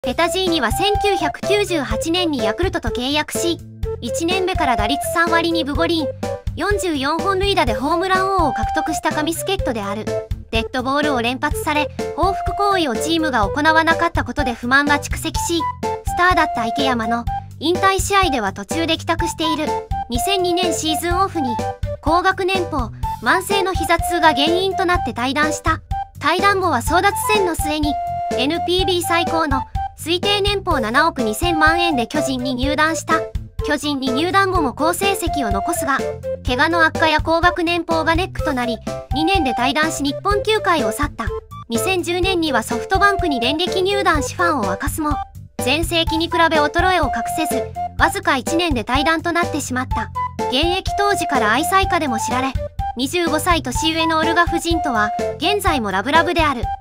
ペタジーニは1998年にヤクルトと契約し、1年目から打率3割2分5厘、44本塁打でホームラン王を獲得した神助っ人である。デッドボールを連発され、報復行為をチームが行わなかったことで不満が蓄積し、スターだった池山の引退試合では途中で帰宅している。2002年シーズンオフに、高額年俸、慢性の膝痛が原因となって退団した。退団後は争奪戦の末に、NPB 最高の推定年俸7億2000万円で巨人に入団した。巨人に入団後も好成績を残すが、怪我の悪化や高額年俸がネックとなり、2年で退団し日本球界を去った。2010年にはソフトバンクに電撃入団しファンを沸かすも、全盛期に比べ衰えを隠せず、わずか1年で退団となってしまった。現役当時から愛妻家でも知られ、25歳年上のオルガ夫人とは、現在もラブラブである。